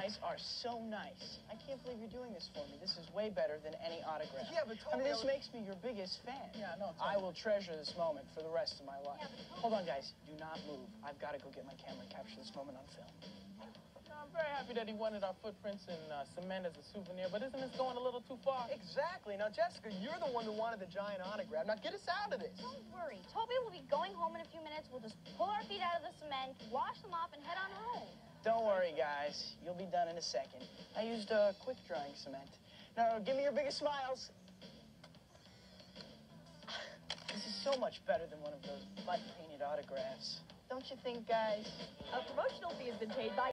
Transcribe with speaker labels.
Speaker 1: guys are so nice. I can't believe you're doing this for me. This is way better than any autograph.
Speaker 2: Yeah, but
Speaker 1: I mean, this makes me your biggest fan.
Speaker 2: Yeah, no,
Speaker 1: I will treasure this moment for the rest of my life.
Speaker 3: Yeah, but
Speaker 1: Hold on, guys. Do not move. I've got to go get my camera and capture this moment on film.
Speaker 4: I'm very happy that he wanted our footprints in cement as a souvenir, but isn't this going a little too far?
Speaker 2: Exactly. Now, Jessica, you're the one who wanted the giant autograph. Now, get us out of this.
Speaker 3: Don't worry. Toby will be going home in a few minutes. We'll just pull our feet out of the cement, wash them off, and head on home.
Speaker 1: Don't worry, guys. You'll be done in a second. I used quick drying cement. Now, give me your biggest smiles. This is so much better than one of those mud-painted autographs. Don't you think, guys?
Speaker 5: A promotional fee has been paid by